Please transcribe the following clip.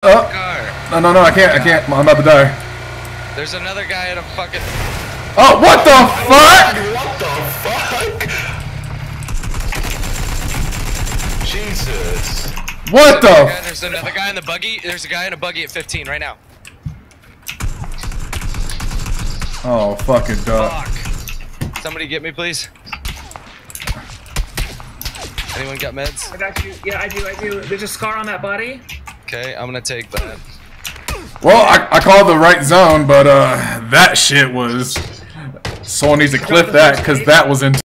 No, I can't. I'm about to die. There's another guy in a fucking... Oh, what the fuck? What the fuck? Jesus. What the? There's another guy in the buggy. There's a guy in a buggy at 15 right now. Oh, fucking duck. Fuck. Somebody get me, please. Anyone got meds? I got you. Yeah, I do. There's a scar on that body. Okay, I'm gonna take that. Well, I called the right zone, but that shit was... Someone needs to clip that, because that was in...